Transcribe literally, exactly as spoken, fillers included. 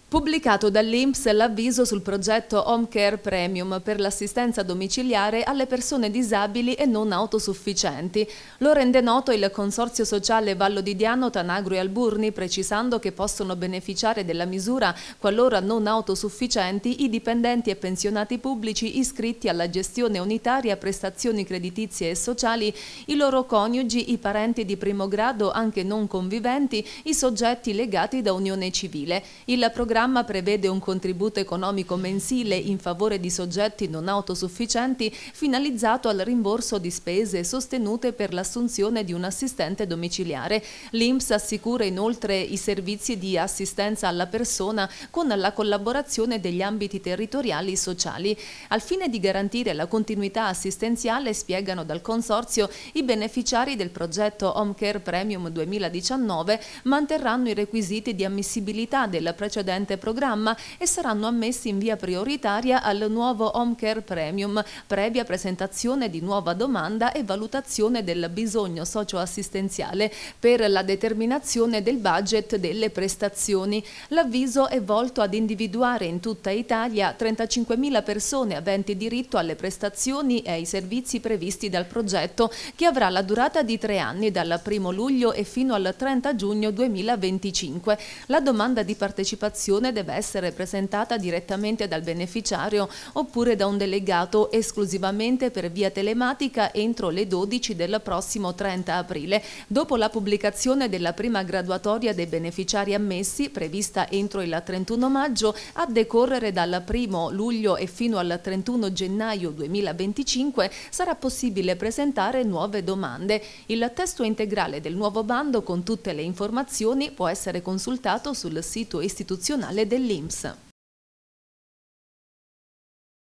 Pubblicato dall'I N P S l'avviso sul progetto Home Care Premium per l'assistenza domiciliare alle persone disabili e non autosufficienti. Lo rende noto il Consorzio Sociale Vallo di Diano, Tanagro e Alburni, precisando che possono beneficiare della misura, qualora non autosufficienti, i dipendenti e pensionati pubblici iscritti alla gestione unitaria prestazioni creditizie e sociali, i loro coniugi, i parenti di primo grado anche non conviventi, i soggetti legati da unione civile. Il programma Il programma prevede un contributo economico mensile in favore di soggetti non autosufficienti finalizzato al rimborso di spese sostenute per l'assunzione di un assistente domiciliare. L'I N P S assicura inoltre i servizi di assistenza alla persona con la collaborazione degli ambiti territoriali sociali. Al fine di garantire la continuità assistenziale, spiegano dal Consorzio, i beneficiari del progetto Home Care Premium duemiladiciannove manterranno i requisiti di ammissibilità del precedente programma e saranno ammessi in via prioritaria al nuovo Home Care Premium, previa presentazione di nuova domanda e valutazione del bisogno socioassistenziale per la determinazione del budget delle prestazioni. L'avviso è volto ad individuare in tutta Italia trentacinquemila persone aventi diritto alle prestazioni e ai servizi previsti dal progetto, che avrà la durata di tre anni, dal primo luglio e fino al trenta giugno duemilaventicinque. La domanda di partecipazione deve essere presentata direttamente dal beneficiario oppure da un delegato esclusivamente per via telematica entro le dodici del prossimo trenta aprile. Dopo la pubblicazione della prima graduatoria dei beneficiari ammessi, prevista entro il trentuno maggio, a decorrere dal primo luglio e fino al trentuno gennaio duemilaventicinque, sarà possibile presentare nuove domande. Il testo integrale del nuovo bando con tutte le informazioni può essere consultato sul sito istituzionale dell'I N P S.